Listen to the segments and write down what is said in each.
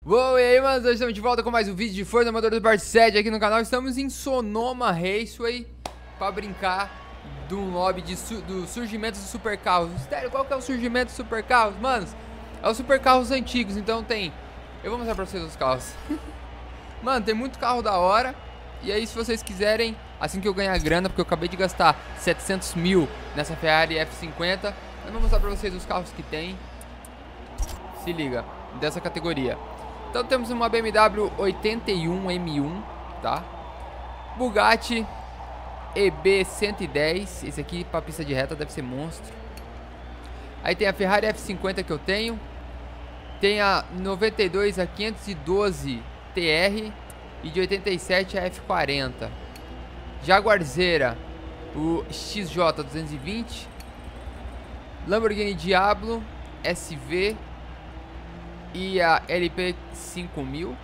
Uou, e aí, mano, hoje estamos de volta com mais um vídeo de Forza Motor do Part 7 aqui no canal. Estamos em Sonoma Raceway pra brincar de um lobby do surgimento dos supercarros. Sério, qual que é o surgimento dos supercarros? Manos, é os supercarros antigos, então tem... Eu vou mostrar pra vocês os carros. Mano, tem muito carro da hora. E aí, se vocês quiserem, assim que eu ganhar grana, porque eu acabei de gastar 700 mil nessa Ferrari F50, eu vou mostrar pra vocês os carros que tem. Se liga, dessa categoria. Então temos uma BMW 81 M1, tá? Bugatti EB 110, esse aqui pra pista de reta deve ser monstro. Aí tem a Ferrari F50 que eu tenho. Tem a 92 a 512 TR e de 87 a F40. Jaguarzeira, o XJ 220. Lamborghini Diablo SV e a LP 5000.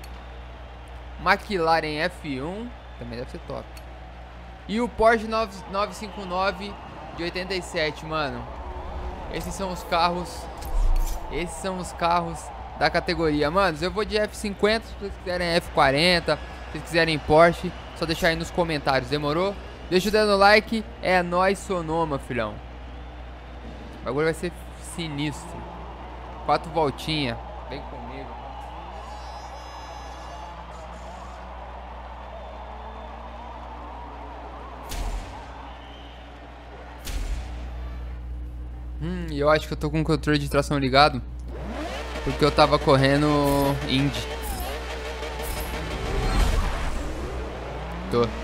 McLaren F1, também deve ser top. E o Porsche 959 de 87, mano. Esses são os carros da categoria. Manos, eu vou de F50, se vocês quiserem F40, se vocês quiserem Porsche, só deixar aí nos comentários, demorou? Deixa o dedo no like, é nóis Sonoma, filhão. O bagulho vai ser sinistro. 4 voltinhas, vem comigo. E eu acho que eu tô com o controle de tração ligado porque eu tava correndo Indy. Tô.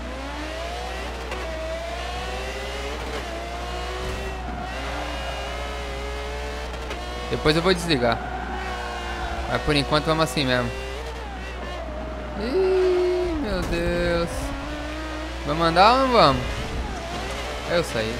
Depois eu vou desligar. Mas por enquanto vamos assim mesmo. Ih, meu Deus. Vamos andar ou não vamos? Eu saí.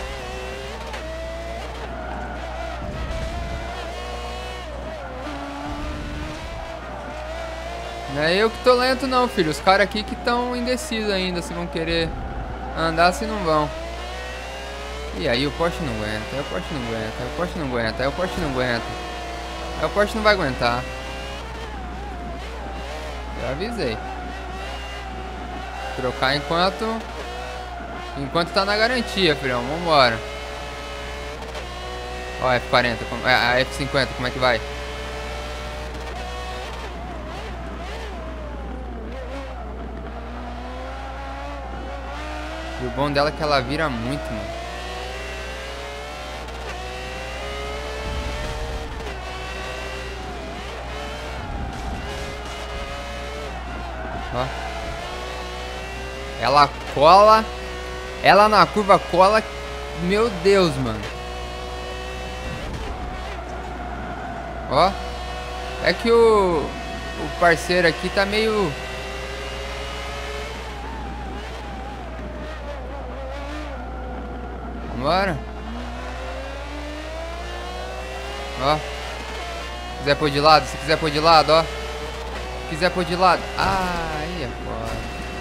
Não é eu que tô lento não, filho. Os caras aqui que estão indecisos ainda, se vão querer andar, se não vão. E aí o Porsche não aguenta, aí o Porsche não aguenta, aí o Porsche não aguenta, aí o Porsche não aguenta. Aí o Porsche não vai aguentar. Já avisei. Trocar enquanto tá na garantia, filhão. Vambora. Ó, a F40, a F50, como é que vai? E o bom dela é que ela vira muito, mano. Ó. Ela cola. Ela na curva cola. Meu Deus, mano. Ó. É que o parceiro aqui tá meio... Vambora. Ó. Se quiser pôr de lado, se quiser pôr de lado, ó. Se quiser pôr de lado. Ah, aí é foda.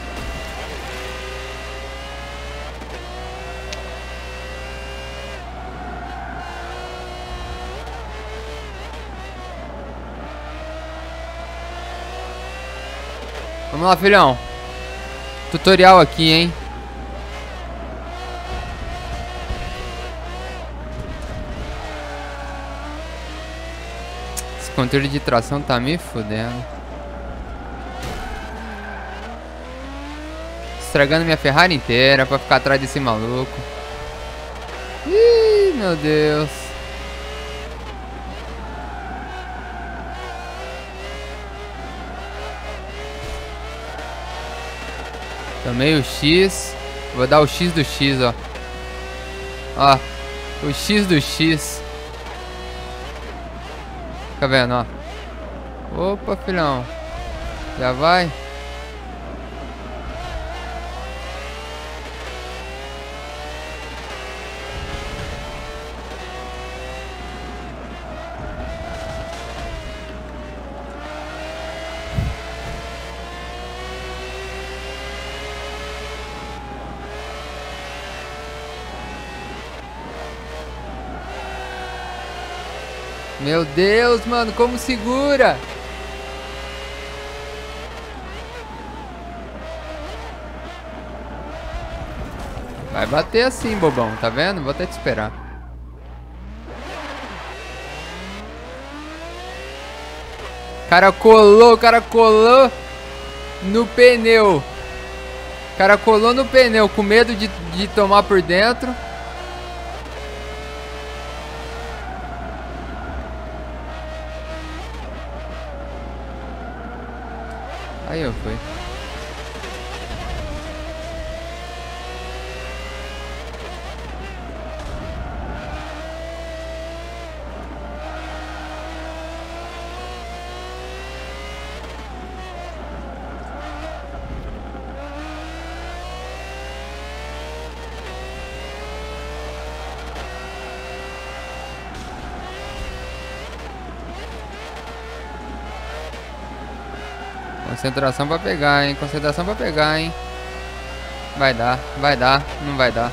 Vamos lá, filhão. Tutorial aqui, hein. Esse controle de tração tá me fudendo. Estragando minha Ferrari inteira pra ficar atrás desse maluco. Ih, meu Deus. Tomei o X. Vou dar o X do X, ó. Ó, o X do X. Fica vendo, ó. Opa, filhão. Já vai. Meu Deus, mano, como segura? Vai bater assim, bobão, tá vendo? Vou até te esperar. O cara colou no pneu. O cara colou no pneu com medo de tomar por dentro. Aí eu fui. Concentração pra pegar, hein? Concentração pra pegar, hein? Vai dar, não vai dar.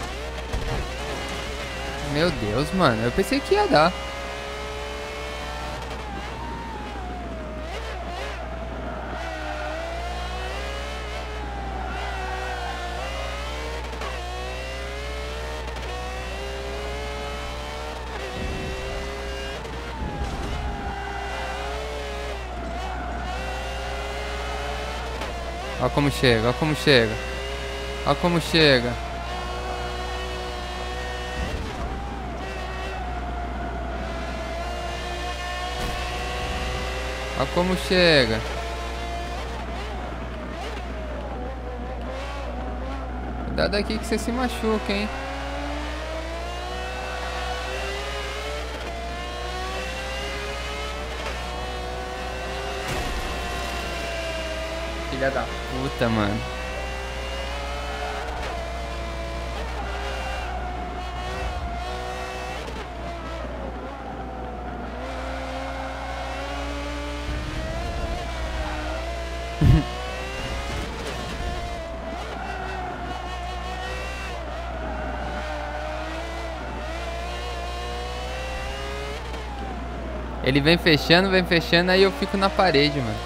Meu Deus, mano. Eu pensei que ia dar. Olha como chega, olha como chega. Olha como chega. Olha como chega. Cuidado aqui que você se machuca, hein? Filha da puta, mano. Ele vem fechando, aí eu fico na parede, mano.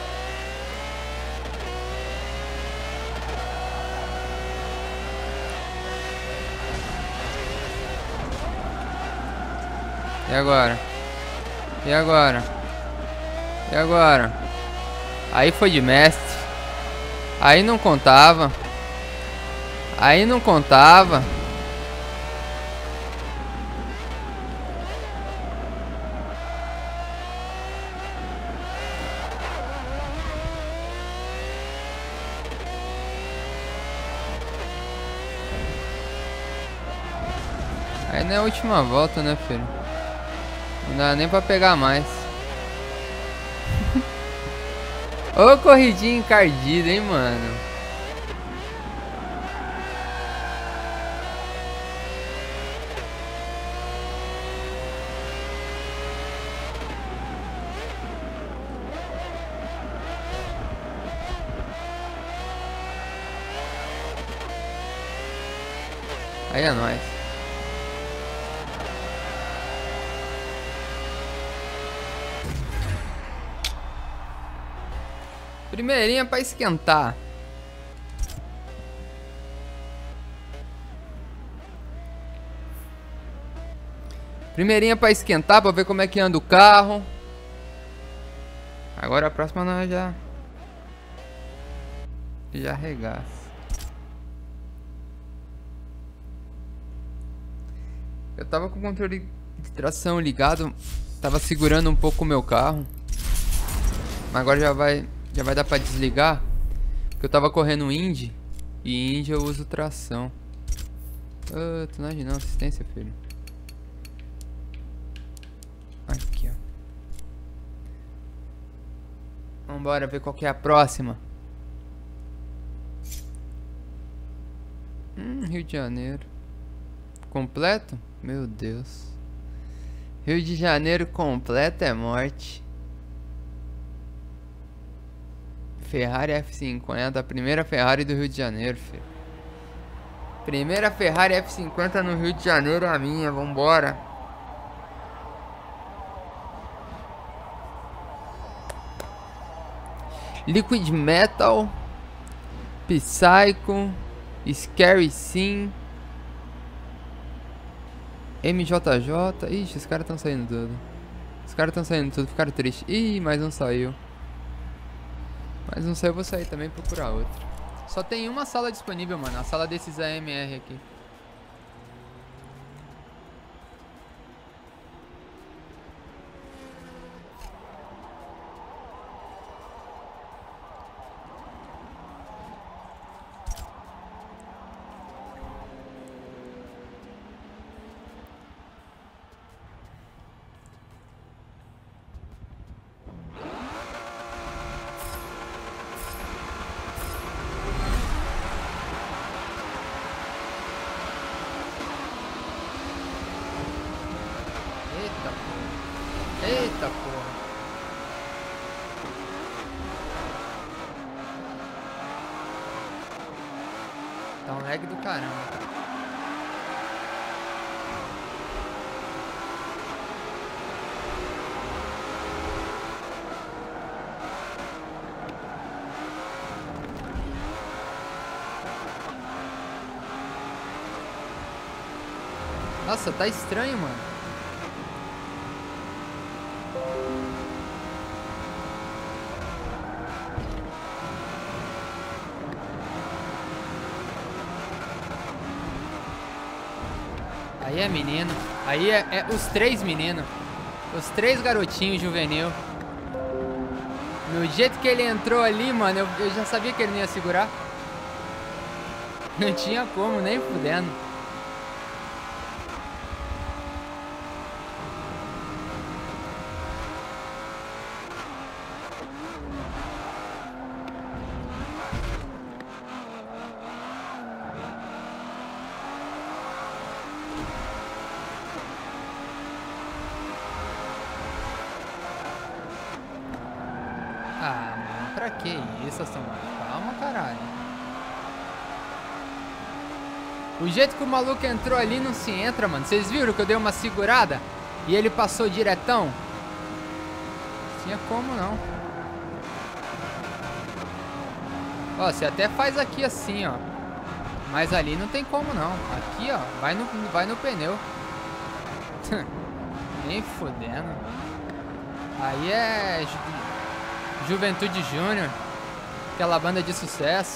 E agora? E agora? E agora? Aí foi de mestre. Aí não contava. Aí não contava. Aí não é a última volta, né, filho? Não dá nem pra pegar mais. Ô, corridinha encardida, hein, mano? Aí é nóis. Primeirinha pra esquentar. Primeirinha pra esquentar, pra ver como é que anda o carro. Agora a próxima nós já arregaça. Eu tava com o controle de tração ligado, tava segurando um pouco o meu carro. Mas agora já vai dar pra desligar. Porque eu tava correndo Indy. E Indy eu uso tração. Tonagem não, assistência, filho. Aqui, ó. Vambora ver qual que é a próxima. Rio de Janeiro. Completo? Meu Deus. Rio de Janeiro completo é morte. Ferrari F50, a primeira Ferrari do Rio de Janeiro, filho. Primeira Ferrari F50 no Rio de Janeiro é a minha, vambora. Liquid Metal, Psycho, Scary Sim, MJJ. Ixi, os caras estão saindo tudo. Os caras estão saindo tudo, ficaram tristes. Ih, mais um saiu. Mais um saiu, eu vou sair também e procurar outro. Só tem uma sala disponível, mano. A sala desses AMR aqui. Eita porra. Tá um lag do caramba. Nossa, tá estranho, mano. Aí é menino. Aí é os três meninos. Os três garotinhos juvenil. No jeito que ele entrou ali, mano, eu já sabia que ele não ia segurar. Não tinha como, nem fudendo. Ah, mano, pra que isso, Samuel? Calma, caralho. O jeito que o maluco entrou ali não se entra, mano. Vocês viram que eu dei uma segurada e ele passou diretão? Não tinha como não. Ó, você até faz aqui assim, ó. Mas ali não tem como não. Aqui, ó, vai no pneu. Nem fudendo. Aí é Juventude Júnior, aquela banda de sucesso.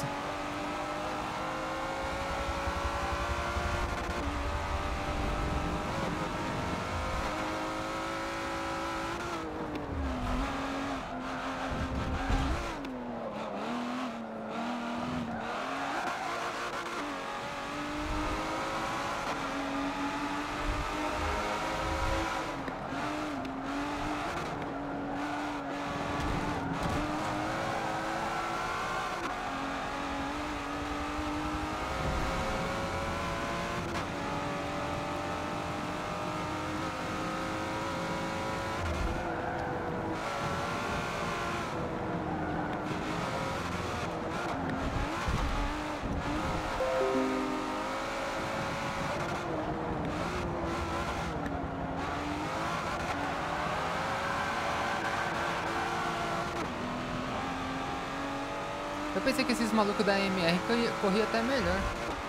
Eu pensei que esses malucos da MR corriam até melhor.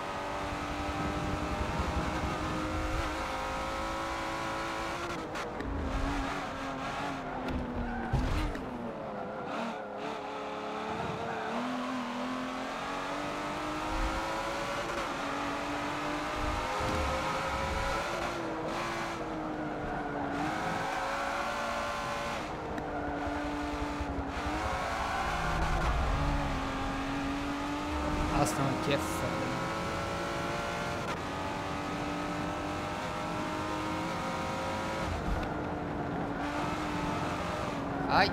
Nossa, não, aqui é foda. Ai.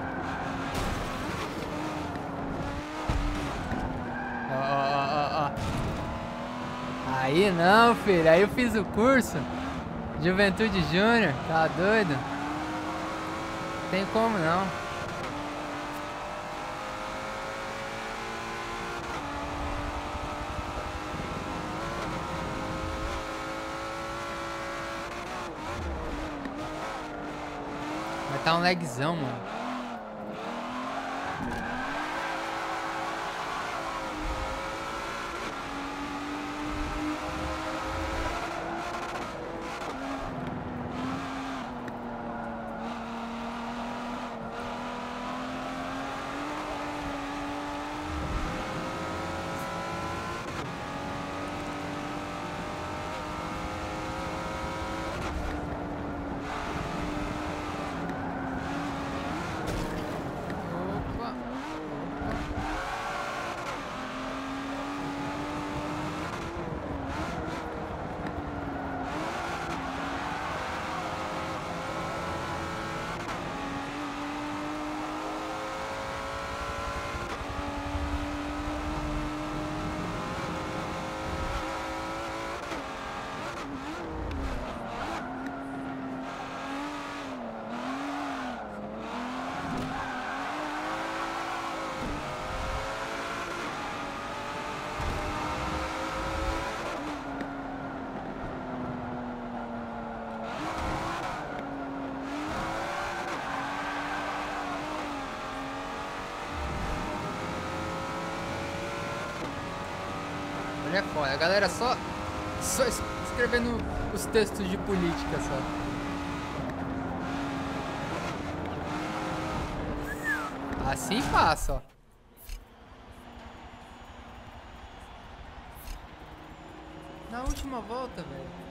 Ó. Aí não, filho. Aí eu fiz o curso. Juventude Júnior. Tá doido? Não tem como não. Tá um lagzão, mano. é foda. A galera só escrevendo os textos de política só. Assim passa, ó. Na última volta, velho.